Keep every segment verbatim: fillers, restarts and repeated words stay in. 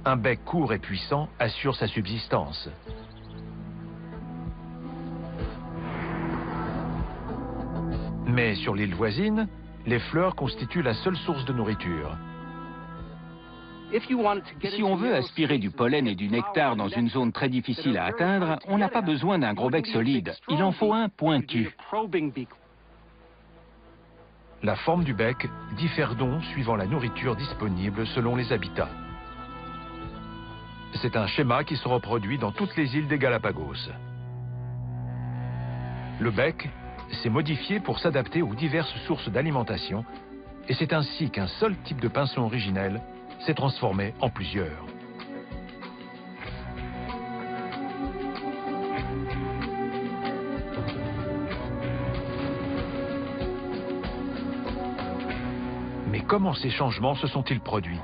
Un bec court et puissant assure sa subsistance. Mais sur l'île voisine, les fleurs constituent la seule source de nourriture. Si on veut aspirer du pollen et du nectar dans une zone très difficile à atteindre, on n'a pas besoin d'un gros bec solide, il en faut un pointu. La forme du bec diffère donc suivant la nourriture disponible selon les habitats. C'est un schéma qui se reproduit dans toutes les îles des Galapagos. Le bec s'est modifié pour s'adapter aux diverses sources d'alimentation et c'est ainsi qu'un seul type de pinson originel s'est transformé en plusieurs. Mais comment ces changements se sont-ils produits?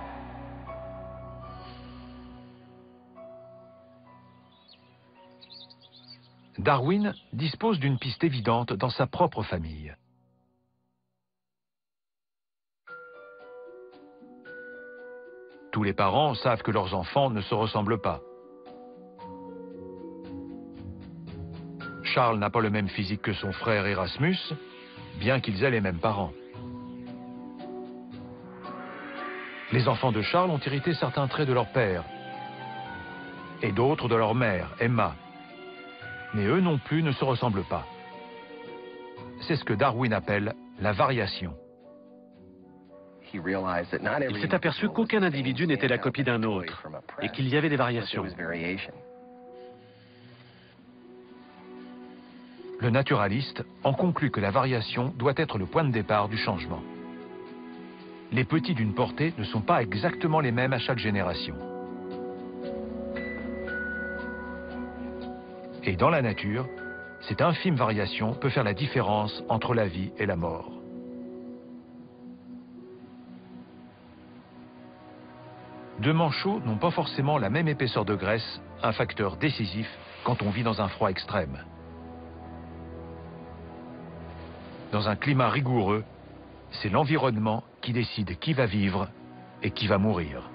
Darwin dispose d'une piste évidente dans sa propre famille. Tous les parents savent que leurs enfants ne se ressemblent pas. Charles n'a pas le même physique que son frère Erasmus, bien qu'ils aient les mêmes parents. Les enfants de Charles ont hérité certains traits de leur père et d'autres de leur mère, Emma. Mais eux non plus ne se ressemblent pas. C'est ce que Darwin appelle la variation. Il s'est aperçu qu'aucun individu n'était la copie d'un autre et qu'il y avait des variations. Le naturaliste en conclut que la variation doit être le point de départ du changement. Les petits d'une portée ne sont pas exactement les mêmes à chaque génération. Et dans la nature, cette infime variation peut faire la différence entre la vie et la mort. Deux manchots n'ont pas forcément la même épaisseur de graisse, un facteur décisif quand on vit dans un froid extrême. Dans un climat rigoureux, c'est l'environnement qui décide qui va vivre et qui va mourir.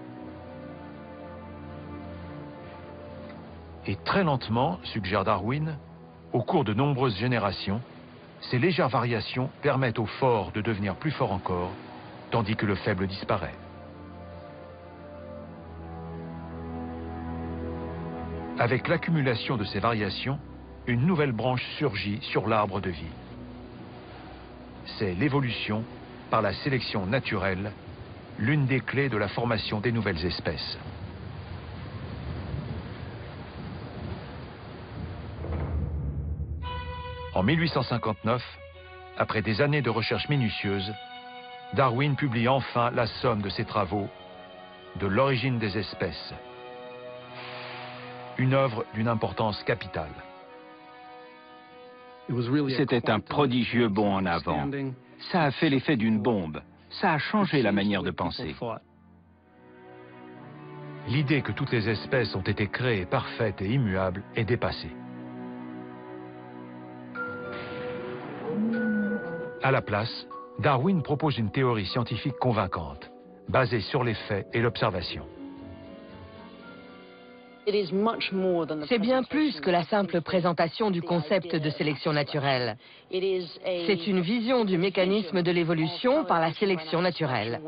Et très lentement, suggère Darwin, au cours de nombreuses générations, ces légères variations permettent au fort de devenir plus fort encore, tandis que le faible disparaît. Avec l'accumulation de ces variations, une nouvelle branche surgit sur l'arbre de vie. C'est l'évolution par la sélection naturelle, l'une des clés de la formation des nouvelles espèces. En mille huit cent cinquante-neuf, après des années de recherches minutieuses, Darwin publie enfin la somme de ses travaux de l'origine des espèces. Une œuvre d'une importance capitale. C'était un prodigieux bond en avant. Ça a fait l'effet d'une bombe. Ça a changé la manière de penser. L'idée que toutes les espèces ont été créées parfaites et immuables est dépassée. À la place, Darwin propose une théorie scientifique convaincante, basée sur les faits et l'observation. C'est bien plus que la simple présentation du concept de sélection naturelle. C'est une vision du mécanisme de l'évolution par la sélection naturelle.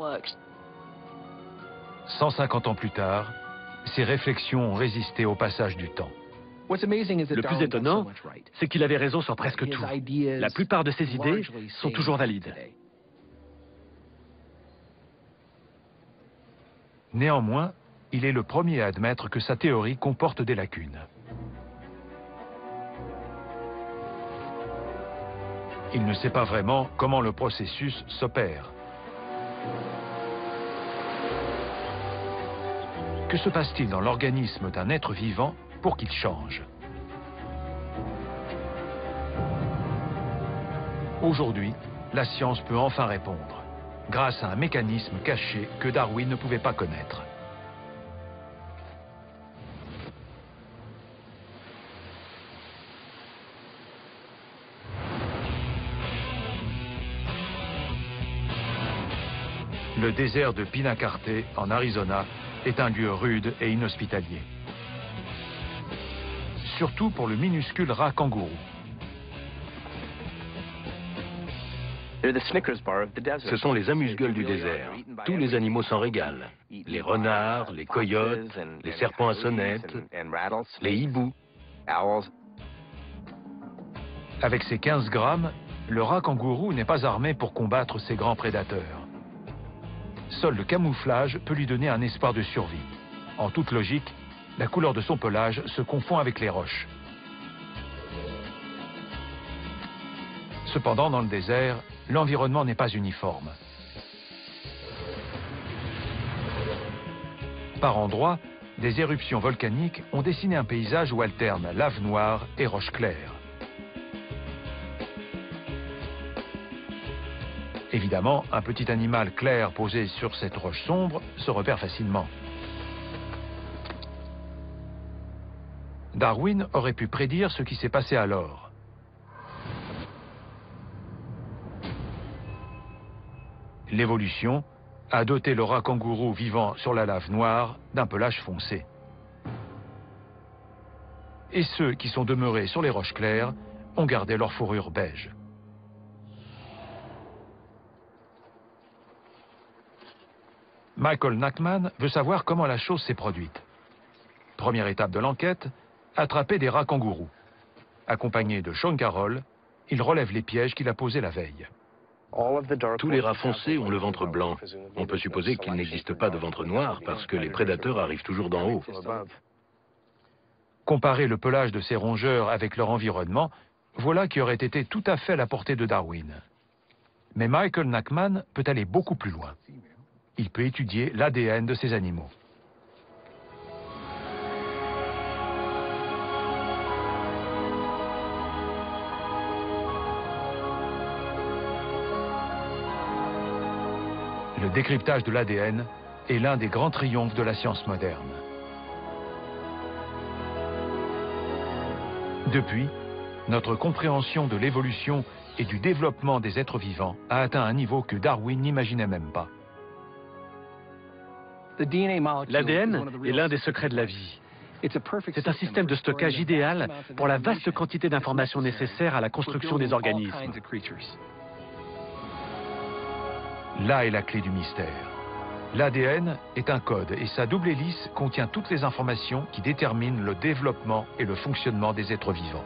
cent cinquante ans plus tard, ces réflexions ont résisté au passage du temps. Le plus étonnant, c'est qu'il avait raison sur presque tout. La plupart de ses idées sont toujours valides. Néanmoins, il est le premier à admettre que sa théorie comporte des lacunes. Il ne sait pas vraiment comment le processus s'opère. Que se passe-t-il dans l'organisme d'un être vivant pour qu'il change? Aujourd'hui, la science peut enfin répondre, grâce à un mécanisme caché que Darwin ne pouvait pas connaître. Le désert de Pinacarte, en Arizona, est un lieu rude et inhospitalier. Surtout pour le minuscule rat kangourou. Ce sont les amuse-gueules du désert. Tous les animaux s'en régalent. Les renards, les coyotes, les serpents à sonnettes, les hiboux. Avec ses quinze grammes, le rat kangourou n'est pas armé pour combattre ses grands prédateurs. Seul le camouflage peut lui donner un espoir de survie. En toute logique, la couleur de son pelage se confond avec les roches. Cependant, dans le désert, l'environnement n'est pas uniforme. Par endroits, des éruptions volcaniques ont dessiné un paysage où alternent lave noire et roches claires. Évidemment, un petit animal clair posé sur cette roche sombre se repère facilement. Darwin aurait pu prédire ce qui s'est passé alors. L'évolution a doté le rat kangourou vivant sur la lave noire d'un pelage foncé. Et ceux qui sont demeurés sur les roches claires ont gardé leur fourrure beige. Michael Nachman veut savoir comment la chose s'est produite. Première étape de l'enquête, attraper des rats kangourous. Accompagné de Sean Carroll, il relève les pièges qu'il a posés la veille. Tous les rats foncés ont le ventre blanc. On peut supposer qu'il n'existe pas de ventre noir parce que les prédateurs arrivent toujours d'en haut. Comparer le pelage de ces rongeurs avec leur environnement, voilà qui aurait été tout à fait à la portée de Darwin. Mais Michael Nachman peut aller beaucoup plus loin. Il peut étudier l'A D N de ces animaux. Le décryptage de l'A D N est l'un des grands triomphes de la science moderne. Depuis, notre compréhension de l'évolution et du développement des êtres vivants a atteint un niveau que Darwin n'imaginait même pas. L'A D N est l'un des secrets de la vie. C'est un système de stockage idéal pour la vaste quantité d'informations nécessaires à la construction des organismes. Là est la clé du mystère. L'A D N est un code et sa double hélice contient toutes les informations qui déterminent le développement et le fonctionnement des êtres vivants.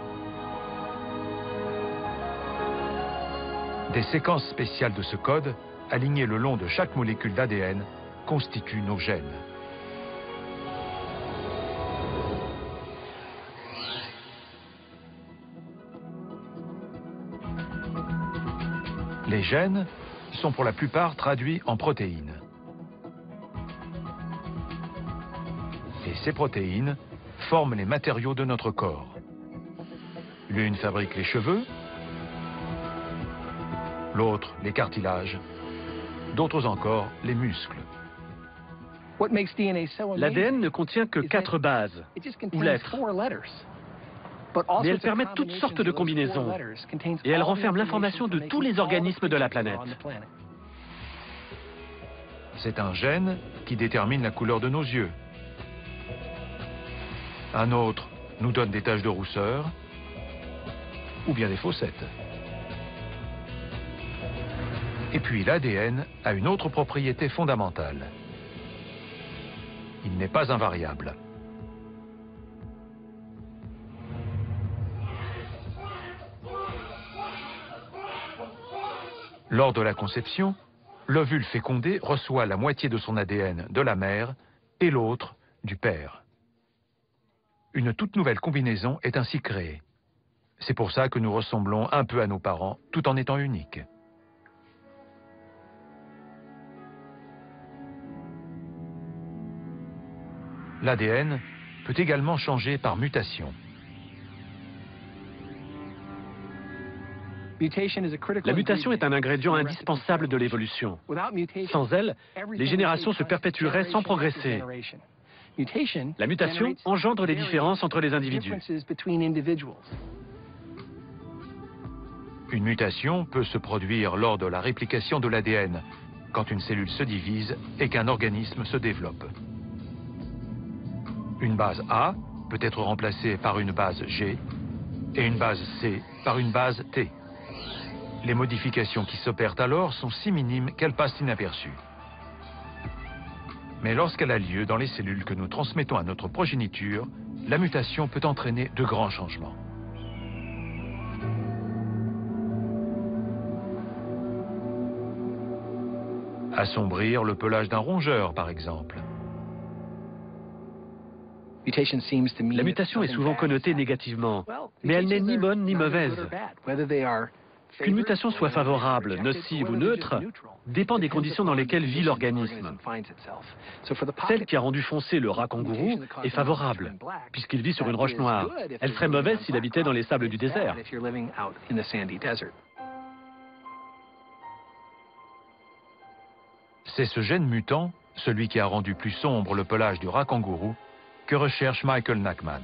Des séquences spéciales de ce code, alignées le long de chaque molécule d'A D N, constituent nos gènes. Les gènes sont pour la plupart traduits en protéines. Et ces protéines forment les matériaux de notre corps. L'une fabrique les cheveux, l'autre les cartilages, d'autres encore les muscles. L'A D N ne contient que quatre bases, ou lettres. Mais elles permettent toutes sortes de combinaisons, et elles renferment l'information de tous les organismes de la planète. C'est un gène qui détermine la couleur de nos yeux. Un autre nous donne des taches de rousseur, ou bien des fossettes. Et puis l'A D N a une autre propriété fondamentale. Il n'est pas invariable. Lors de la conception, l'ovule fécondé reçoit la moitié de son A D N de la mère et l'autre du père. Une toute nouvelle combinaison est ainsi créée. C'est pour ça que nous ressemblons un peu à nos parents, tout en étant uniques. L'A D N peut également changer par mutation. La mutation est un ingrédient indispensable de l'évolution. Sans elle, les générations se perpétueraient sans progresser. La mutation engendre les différences entre les individus. Une mutation peut se produire lors de la réplication de l'A D N, quand une cellule se divise et qu'un organisme se développe. Une base A peut être remplacée par une base G et une base C par une base T. Les modifications qui s'opèrent alors sont si minimes qu'elles passent inaperçues. Mais lorsqu'elle a lieu dans les cellules que nous transmettons à notre progéniture, la mutation peut entraîner de grands changements. Assombrir le pelage d'un rongeur, par exemple. La mutation est souvent connotée négativement, mais elle n'est ni bonne ni mauvaise. Qu'une mutation soit favorable, nocive ou neutre dépend des conditions dans lesquelles vit l'organisme. Celle qui a rendu foncé le rat kangourou est favorable, puisqu'il vit sur une roche noire. Elle serait mauvaise s'il habitait dans les sables du désert. C'est ce gène mutant, celui qui a rendu plus sombre le pelage du rat kangourou, que recherche Michael Nachman.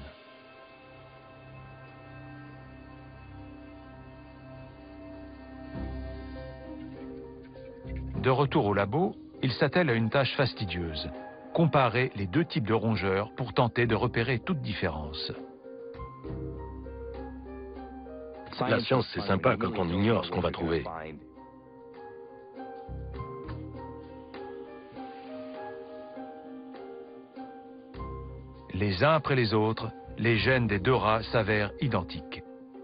De retour au labo, il s'attelle à une tâche fastidieuse, comparer les deux types de rongeurs pour tenter de repérer toute différence. La science, c'est sympa quand on ignore ce qu'on va trouver. Les uns après les autres, les gènes des deux rats s'avèrent identiques.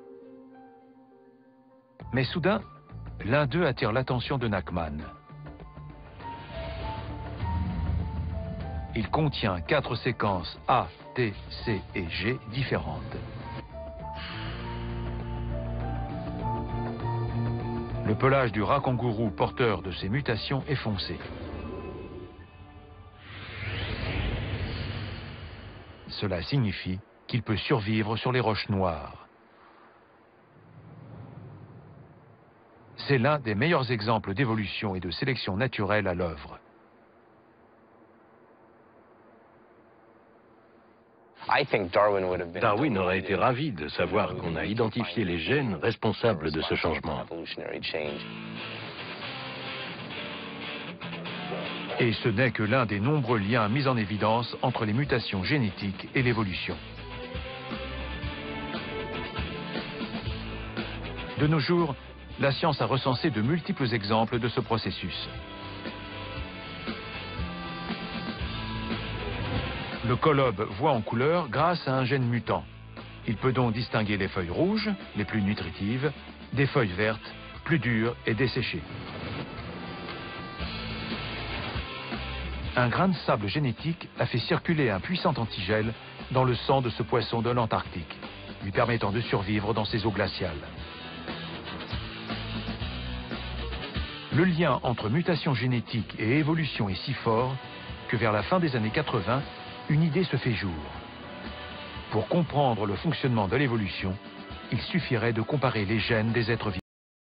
Mais soudain, l'un d'eux attire l'attention de Nachman. Il contient quatre séquences A, T, C et G différentes. Le pelage du rat kangourou porteur de ces mutations est foncé. Cela signifie qu'il peut survivre sur les roches noires. C'est l'un des meilleurs exemples d'évolution et de sélection naturelle à l'œuvre. Darwin aurait été ravi de savoir qu'on a identifié les gènes responsables de ce changement. Et ce n'est que l'un des nombreux liens mis en évidence entre les mutations génétiques et l'évolution. De nos jours, la science a recensé de multiples exemples de ce processus. Le colobe voit en couleur grâce à un gène mutant. Il peut donc distinguer les feuilles rouges, les plus nutritives, des feuilles vertes, plus dures et desséchées. Un grain de sable génétique a fait circuler un puissant antigel dans le sang de ce poisson de l'Antarctique, lui permettant de survivre dans ces eaux glaciales. Le lien entre mutation génétique et évolution est si fort que vers la fin des années quatre-vingt, une idée se fait jour. Pour comprendre le fonctionnement de l'évolution, il suffirait de comparer les gènes des êtres vivants.